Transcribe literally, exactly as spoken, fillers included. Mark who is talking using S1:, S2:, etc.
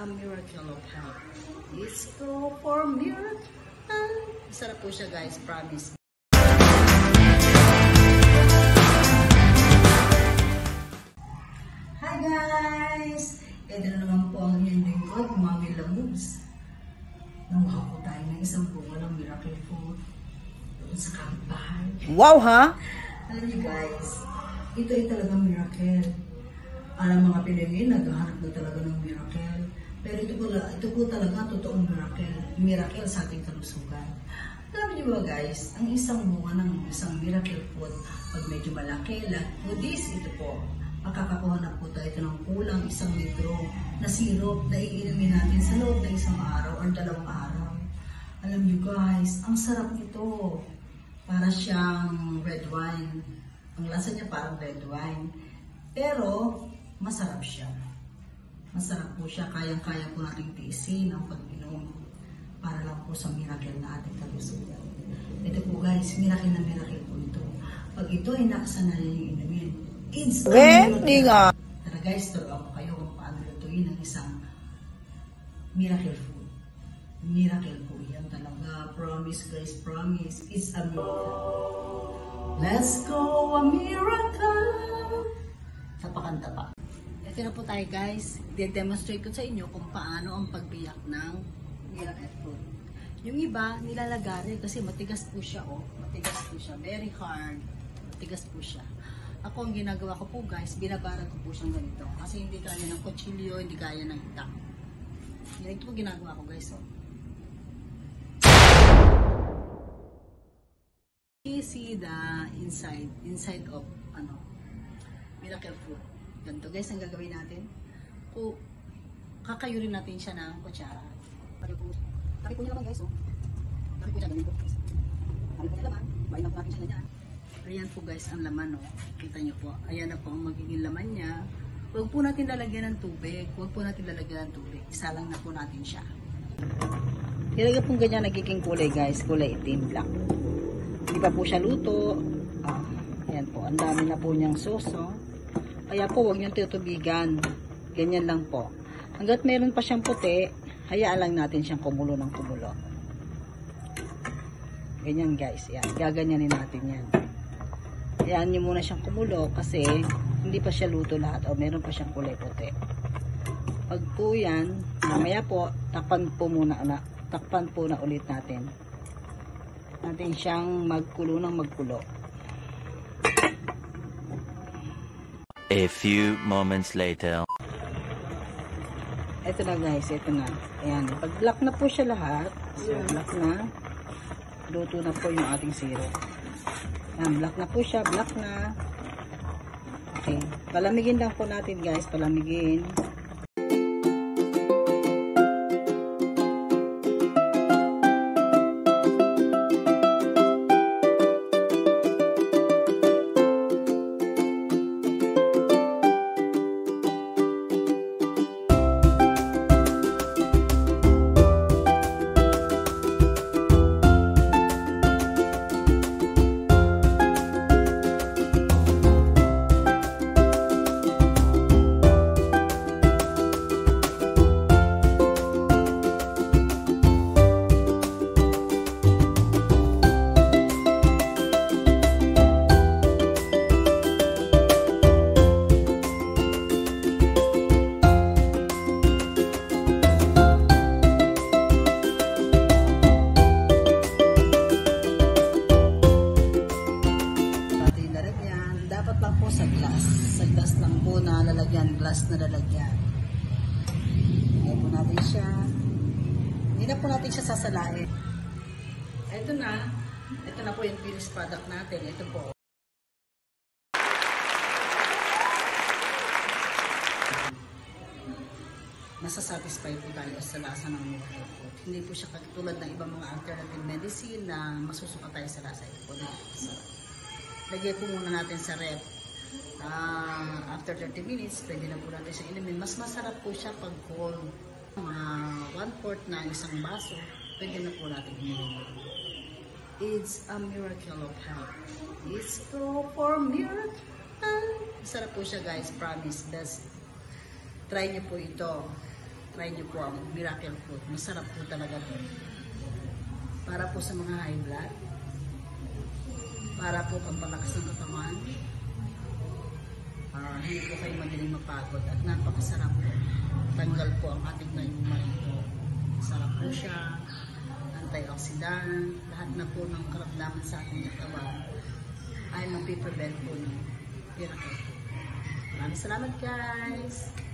S1: a miracle of health. Let's go for miracle. Masarap po siya guys, promise. Hi guys! Ito na naman po ang inyong lingkod, Mami Lamoves. Namuha po tayo ng isang bunga ng miracle food doon sa kapitbahay.
S2: Wow ha?
S1: Alam niyo guys, ito ay talagang miracle. Alam mga Pilipin, naghahanap na talaga ng miracle. Pero ito po, ito po talaga totoong miracle. Miracle sa ating kalusugan. Alam niyo ba guys, ang isang bunga ng isang miracle food, pag medyo malaki, like this, ito po. Makakakuha na po tayo ito ng kulang isang litro na syrup na iinumin natin sa loob ng isang araw or dalawang araw. Alam niyo guys, ang sarap nito. Para siyang red wine. Ang lasa niya parang red wine. Pero, masarap siya. Masarap po siya. Kayang-kaya po nating tiisin ang pag-inom para lang po sa miracle na ating kalusugan. Ito po guys, miracle na miracle po ito. Pag ito ay nakasanay yung inumin, it's a miracle. Tara guys, turuan ko kayo kung paano lutuin ang isang miracle food. Miracle po yan talaga. Promise guys, promise. It's a miracle. Let's go, a miracle. Tapakanta pa. Ito na po tayo guys. I-demonstrate ko sa inyo kung paano ang pagbiyak ng miracle food. Yung iba, nilalagari kasi matigas po siya. Oh. Matigas po siya. Very hard. Matigas po siya. Ako, ang ginagawa ko po guys, binabarag ko po siyang ganito. Kasi hindi kaya ng kutsilyo, hindi kaya ng itak. Yan ito po ginagawa ko guys. Oh. You see the inside, inside of ano, miracle food. Ganito guys, ang gagawin natin. O, kakayurin natin siya ng kutsara. Laki po, laki po niya naman guys. Oh. Laki po siya, ganito. Laki po niya laman. Bayin na po natin siya na dyan. Ayan po guys ang laman, oh. Kita nyo po, ayan na po ang magiging laman niya. Huwag po natin lalagyan ng tubig. Huwag po natin lalagyan ng tubig. Isa lang na po natin siya. Ilagay pong ganyan nagiging kulay guys. Kulay itim, black. Hindi pa po siya luto. Ah, ayan po, ang dami na po niyang soso. Kaya po, huwag niyong tutubigan. Ganyan lang po. Hanggat meron pa siyang puti, hayaan lang natin siyang kumulo ng kumulo. Ganyan guys. Ayan, gaganyanin natin yan. Hayaan nyo muna siyang kumulo kasi hindi pa siya luto lahat o meron pa siyang kulay puti. Pag po yan, mamaya po, takpan po muna na, takpan po na ulit natin. Natin siyang magkulo ng magkulo.
S3: A few moments later.
S1: Ito na guys, ito na. Ayan, pag black na po siya lahat, so black na, luto na po yung ating syrup. Ayan, black na po siya, black na. Okay, palamigin lang po natin guys, palamigin. Glass na lalagyan. Ayan po natin siya. Hindi na po natin siya sasalain. Ito na. Ito na po yung finished product natin. Ito po. Masasatisfy po tayo sa lasa ng miracle food. Hindi po siya katulad ng ibang mga alternative medicine na masusuka tayo sa lasa. Ito po na. So, lagay po muna natin sa ref. Uh, after thirty minutes, pwede na po natin siya inumin. Mas masarap po siya pag cold. Uh, one fourth na isang baso, pwede na po natin inumin. It's a miracle of health. Let's go for miracle. Masarap po siya guys, promise. Best. Try niyo po ito. try nyo po ang miracle fruit. Masarap po talaga po. Para po sa mga high blood, para po pampalakas ng katawan, uh, hindi po kayo madaling mapagod at napakasarap po. Tanggal po ang ating nayuman ito. Sarap po siya, antioxidant, lahat na po ng karamdaman sa ating katawan ay mapiprevent po ng miracle. Maraming salamat guys!